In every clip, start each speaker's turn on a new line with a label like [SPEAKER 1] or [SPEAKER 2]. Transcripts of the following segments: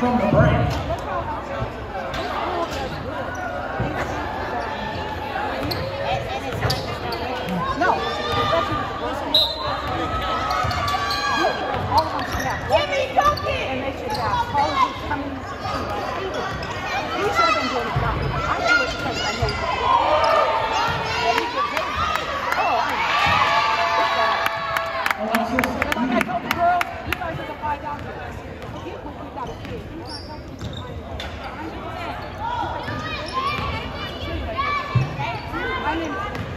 [SPEAKER 1] from the break.
[SPEAKER 2] No. Give me something! And they should have colleges coming to see. He should have been doing it now. I do it because I know he's oh, I know. Like I told the girls, you guys are the $5. Forget what you got a kid. My name is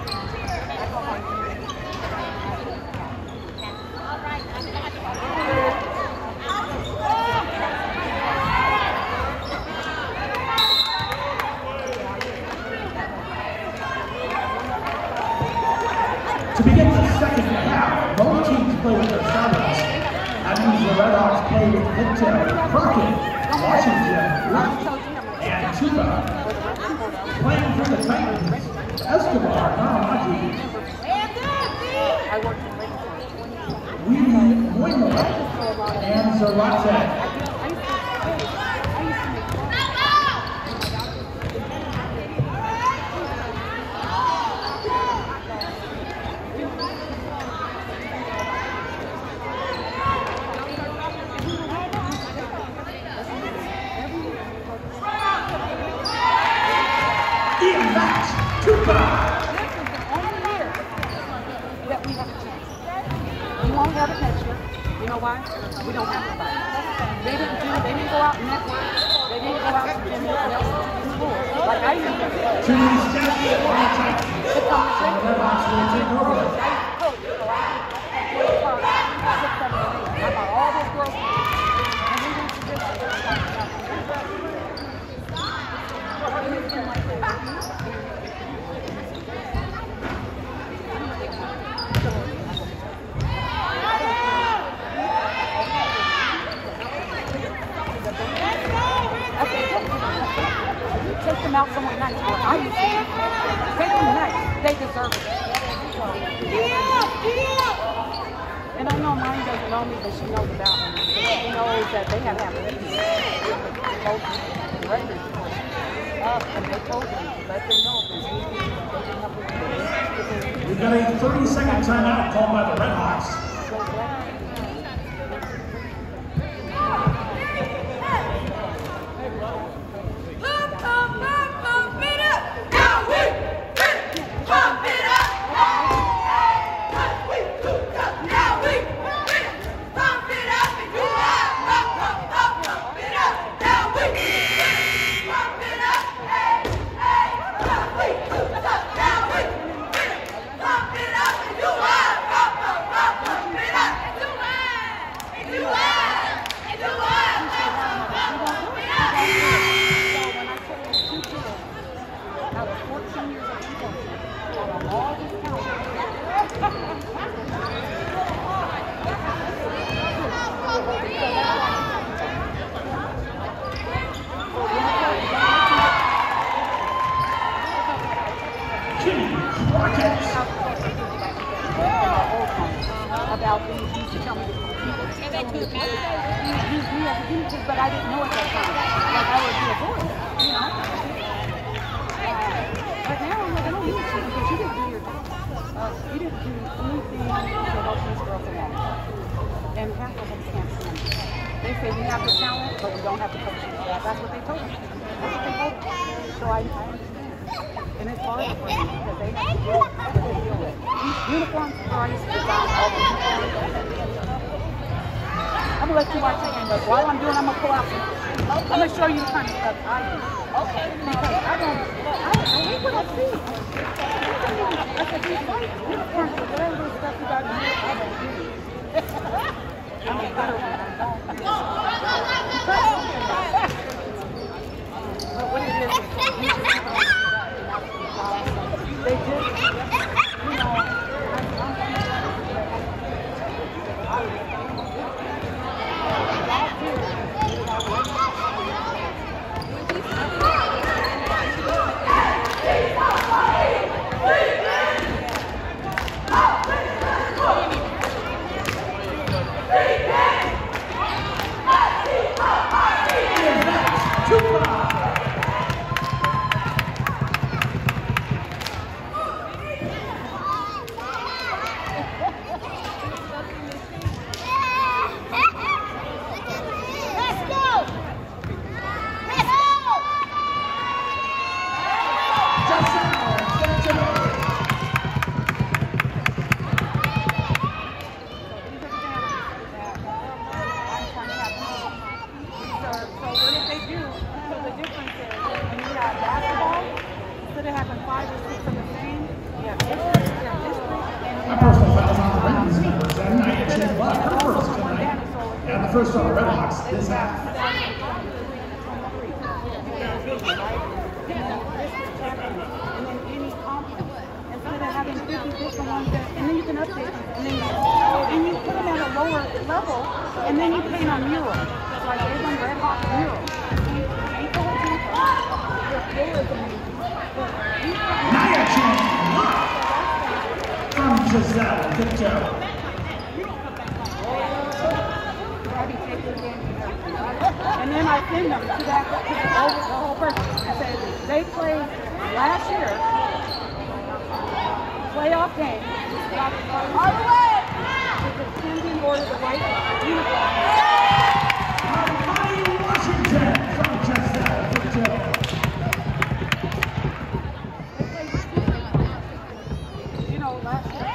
[SPEAKER 1] To begin the second half, both teams play with their starters. That means the Red Hawks play with Victor, Crockett, Washington, Left, and Tuba. Playing for the Titans, Escobar, Naramaji, Moimo, and Zerlate.
[SPEAKER 2] This is the only year that we have a chance. We won't have it next year. You know why? We don't have anybody. They didn't go out and network. They didn't go out to Jimmy and school. Like I used to do.
[SPEAKER 1] To step on the Titans. The Red Hawks will take over.
[SPEAKER 2] I got all those girls. And we didn't do this. Take them out somewhere nice. I used to take them nice. They deserve it. And I know mine doesn't know me, but she knows about me. She knows that they have meetings. And they told me, let them know.
[SPEAKER 1] We've got a 30-second timeout called by the Red Hawks.
[SPEAKER 2] About things he used to tell me. But I didn't know at that time. Like I would be a boy, you know. But now I'm like, I don't need you because you didn't do your job. You didn't do anything to help these girls along. And half of them can't stand it. They say we have the talent, but we don't have the coaching. That's what they told me. That's what they told me. So I understand. And it's hard for me because they have to deal with what they deal with. Uniforms are I used to design all the I'm going to let you watch the game, but while I'm doing, I'm going to pull out some. I'm going to show you the kind of stuff I do. Okay. Because I don't know what I see. I said, these uniforms or whatever stuff you got to do, I don't do it. I'm a better one. But what it is they just, you know,
[SPEAKER 3] Let's go!
[SPEAKER 1] first on the Red Hawks this half.
[SPEAKER 2] Instead of having 50 different ones, and then you can update them, and you put them at a lower level, and then you paint on murals. So I gave them Red Hawk murals.
[SPEAKER 1] Nia chance from Giselle Victor.
[SPEAKER 2] And then I send them to the whole person. I said, they played last year, playoff game. All the way! With the Indian order, the white uniform.
[SPEAKER 1] Washington from Giselle Victor.
[SPEAKER 2] You know, last year.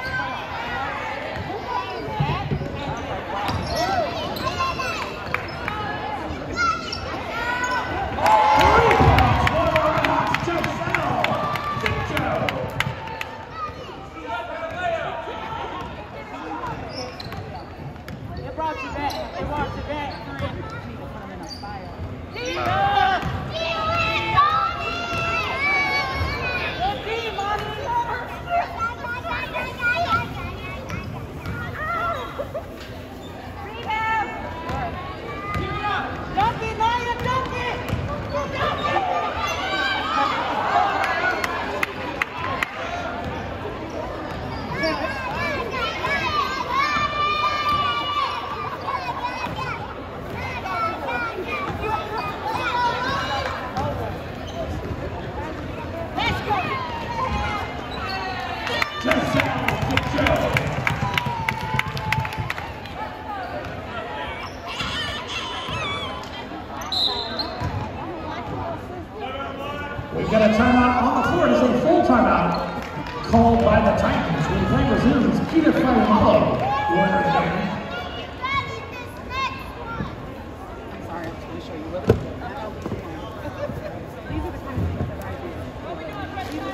[SPEAKER 2] It brought you back. It brought you back.
[SPEAKER 1] We've got a timeout on the floor. It is a full timeout called by the Titans. When play resumes, Peter Flaimalo will enter the game.
[SPEAKER 2] I'm sorry, I'm going to show you what these are the kind of things that I do. These are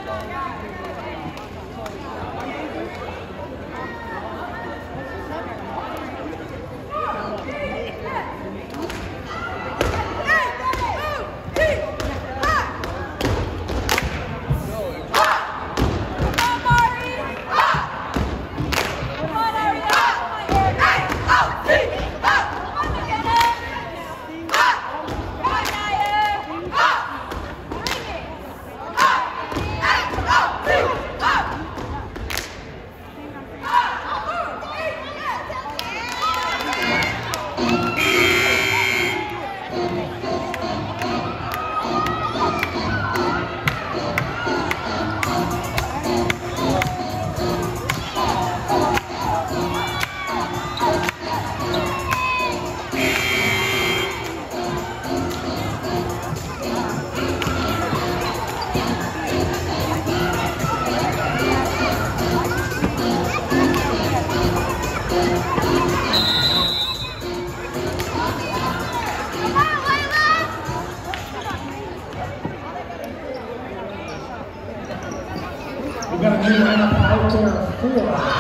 [SPEAKER 1] We've got a new lineup out there for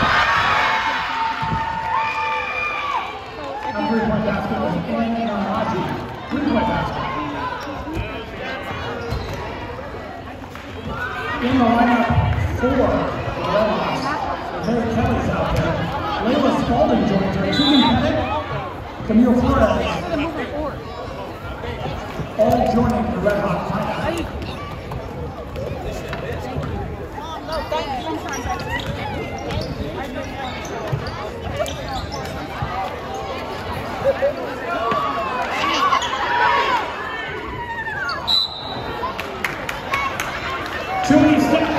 [SPEAKER 1] a three-point basket with Anna Naraji. Three-point basket. In the lineup for the Red Hawks, Mary Kelly's out there. Layla Spalding joins her. Tegan Pettit, Camille Flores, all joining the Red Hawk lineup. Too many steps.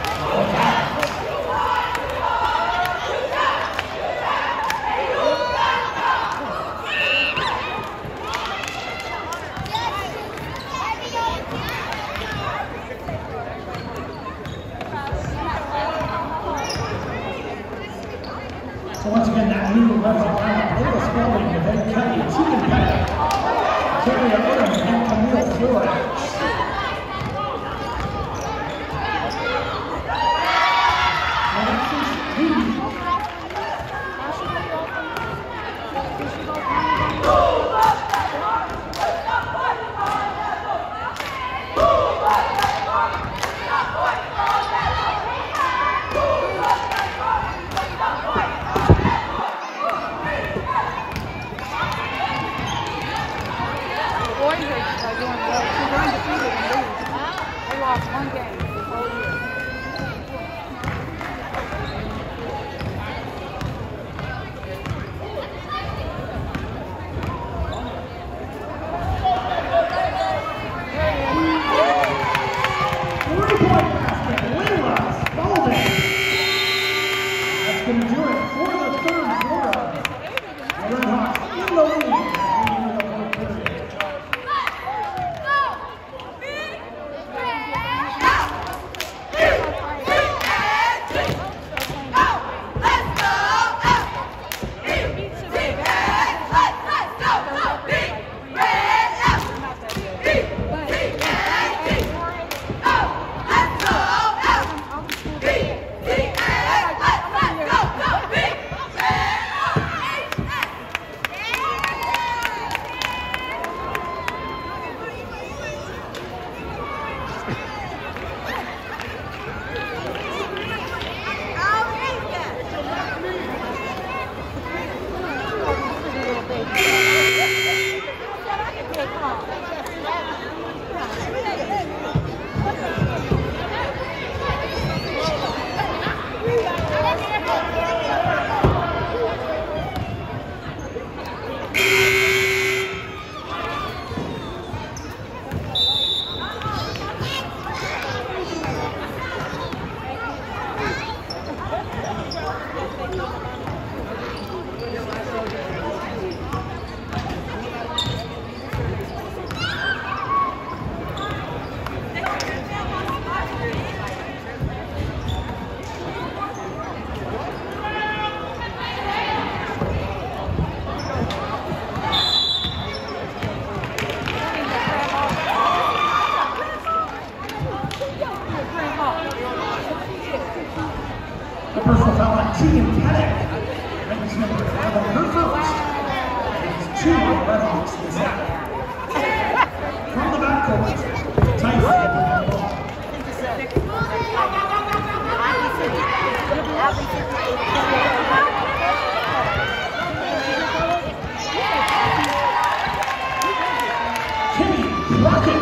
[SPEAKER 1] So once again, that new Red Hawk lineup, Layla Spalding, Mary Kelly, Tegan Pettit, Carrie Odom, and Camille Flores. Oh! Team Panic ranks number 11 her first. It's 2 on the Red Hawks this half. From the backcourt, Tyee will bring the ball. Tyee Rocket.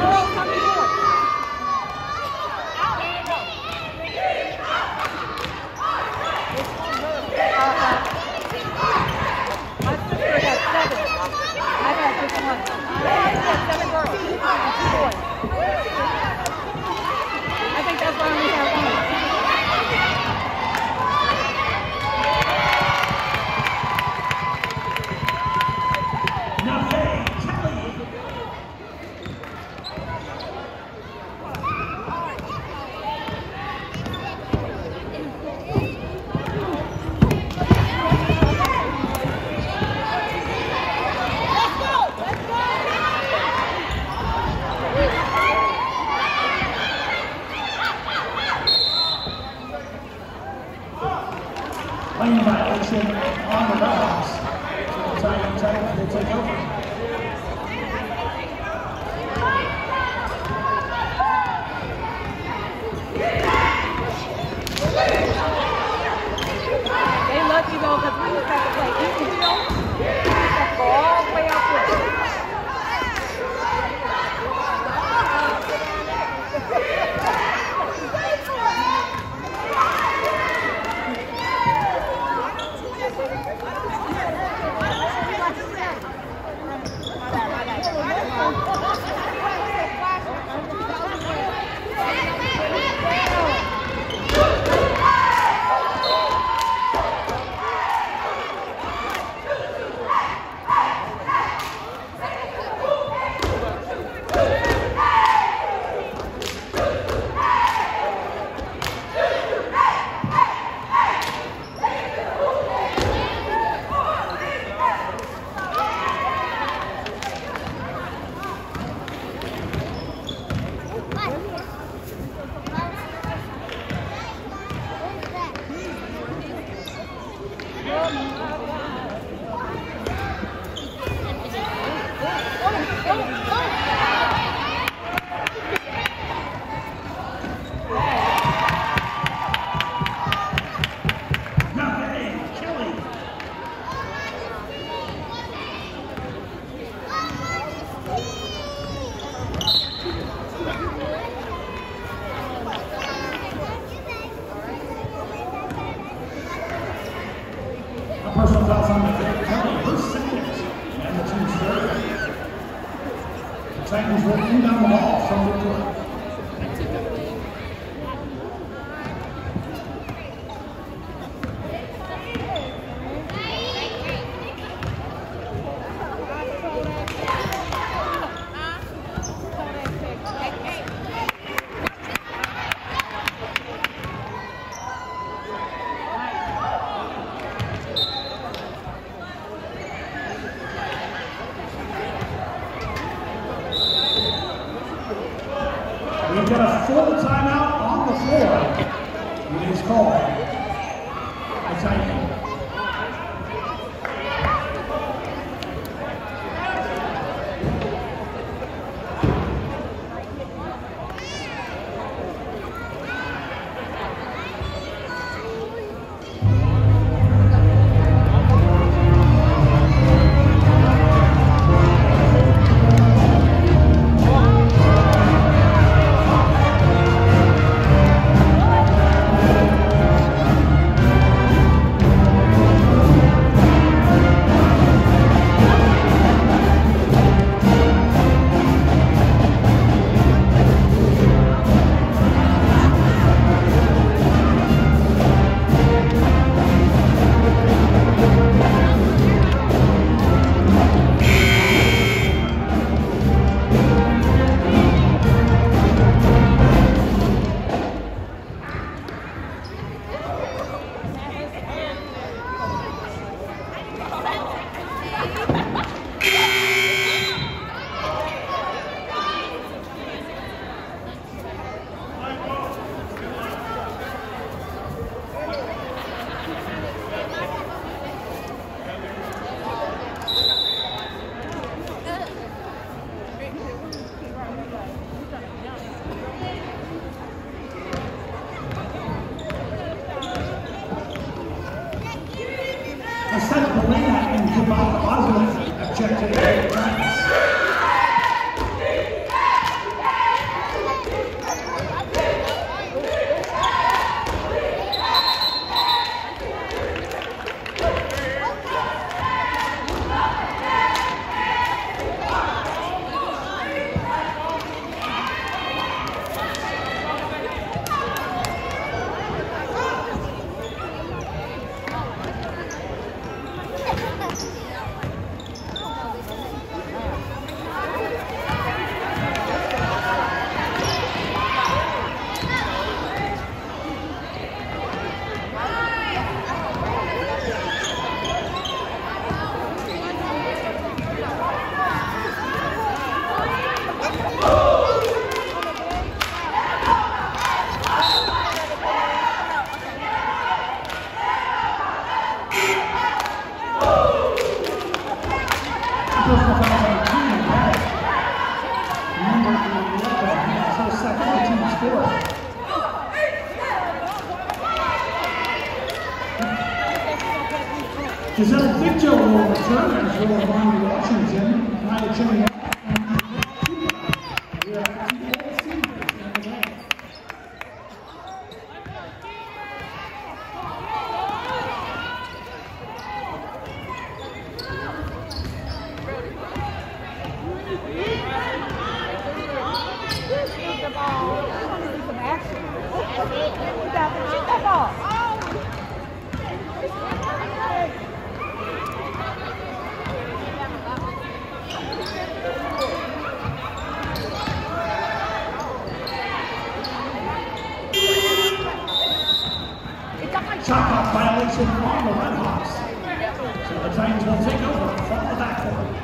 [SPEAKER 1] Lane violation on the Red Hawks. So Tyee will take over.
[SPEAKER 2] They lucky though because we just have to play easy hill. We just have to go all the way out there. Personal fouls on the Kelly, her second, and the team's third. The Titans will bring down the ball from the court. We've got a full timeout on the floor. It is called by Tyee.
[SPEAKER 1] Set Molina and Jabal Osmond objected to practice. Giselle Victor will return as will Ronnie Washington, Maya Jimmy. Shot clock violation on the Red Hawks. So the Titans will take over from the backcourt.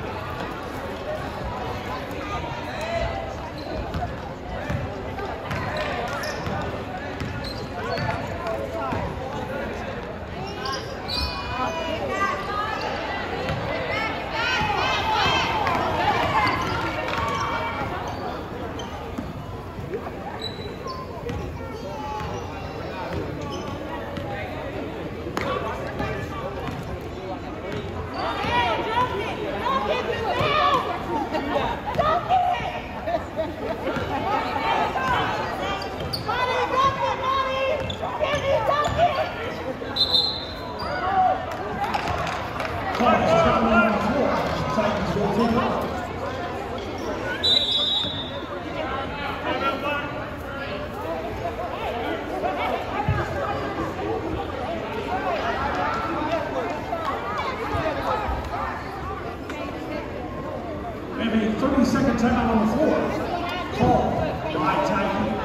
[SPEAKER 1] Maybe 30-second timeout on the floor. Call by Tyee.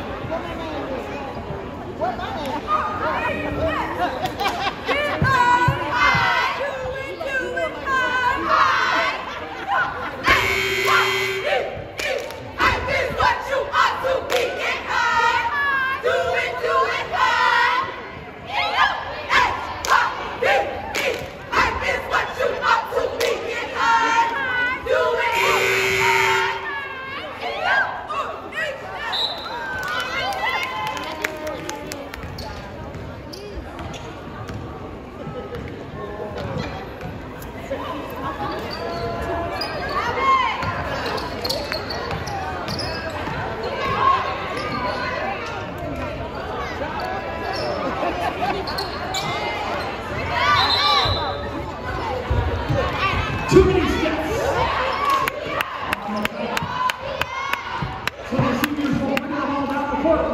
[SPEAKER 1] Too many steps. So the seniors will bring the ball down the court.